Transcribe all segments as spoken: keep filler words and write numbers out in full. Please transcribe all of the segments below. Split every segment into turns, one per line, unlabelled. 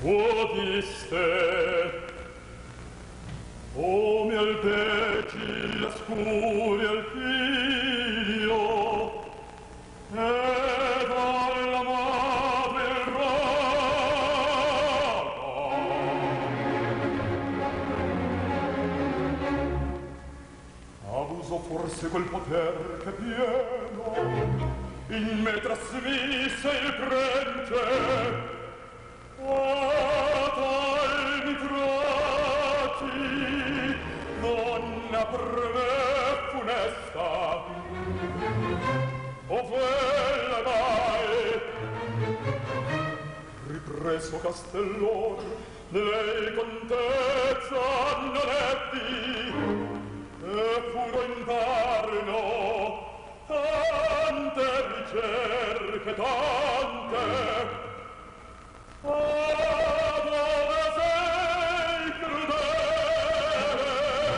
diste come al peci la scuria il figlio ed alla madre il rato abuso forse quel poter che pieno in me trasmise il prence Fatal mi tratti, donna per me funesta. O quella mai, ripreso Castellor, lei contezza non ebbi, e furo indarno, tante ricerche, tante, Oh, dove sei crudele?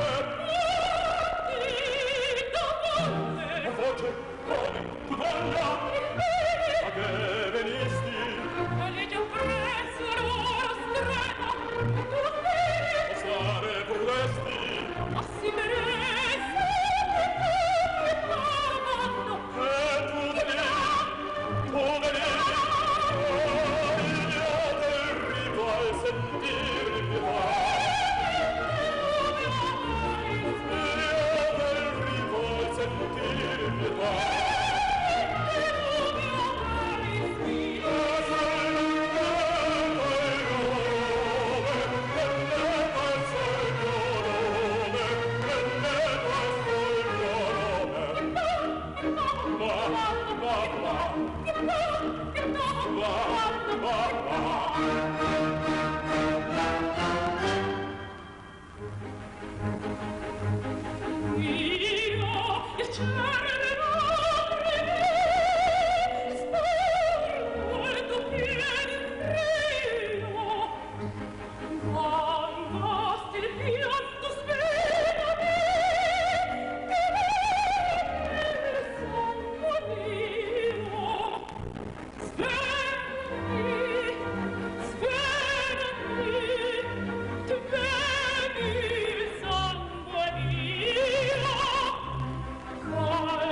Oh, voce, come, tu donna? A che venisti? Legge un prezzo, l'oro stretta, tu vedi? Osare vorresti? Ma si meresse, e tu veni, tu veni, Oh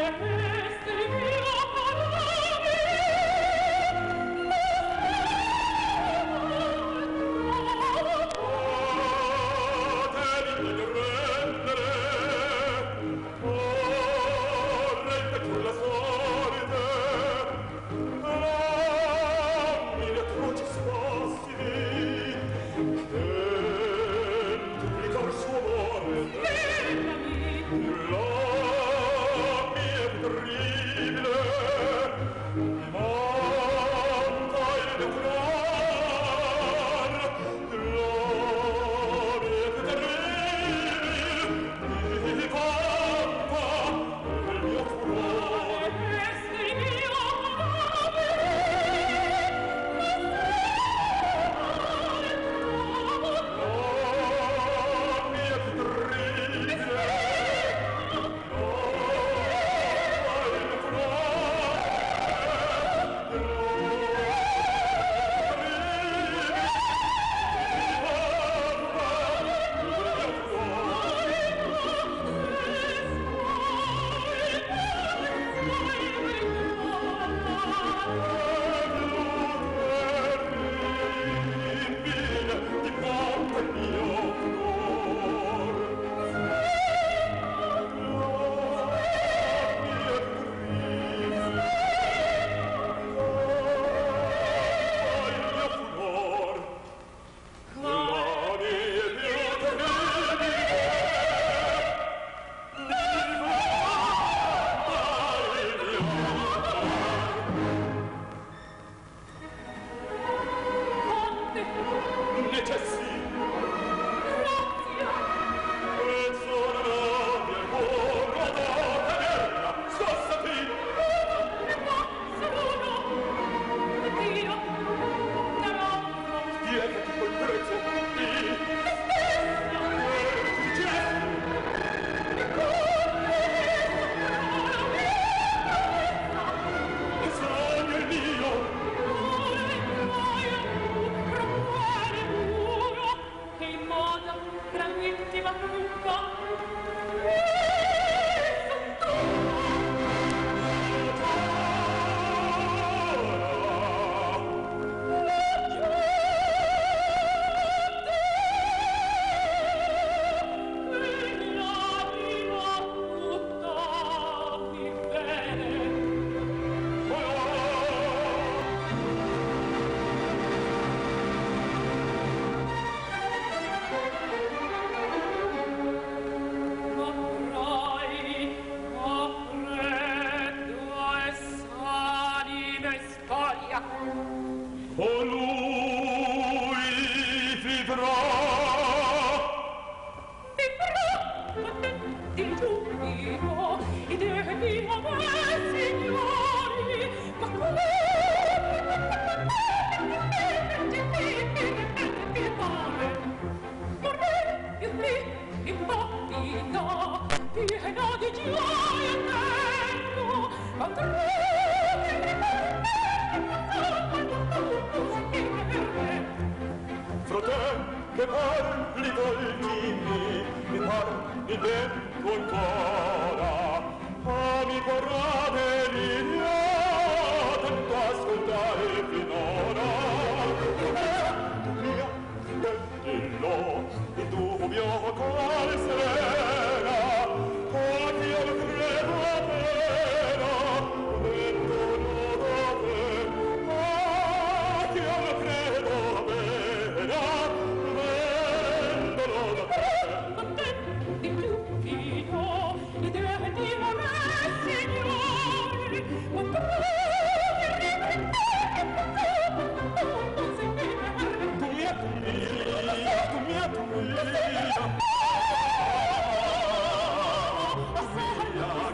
che parli dolcini, mi parli dentro ancora, amico rade mia, tanto ascoltare finora. Tu mia, del dillo, il dubbio qual sera, oh, che io credo vera, vengono da te, oh, che io credo vera,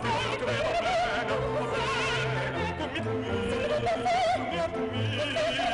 tu mia, tu mia,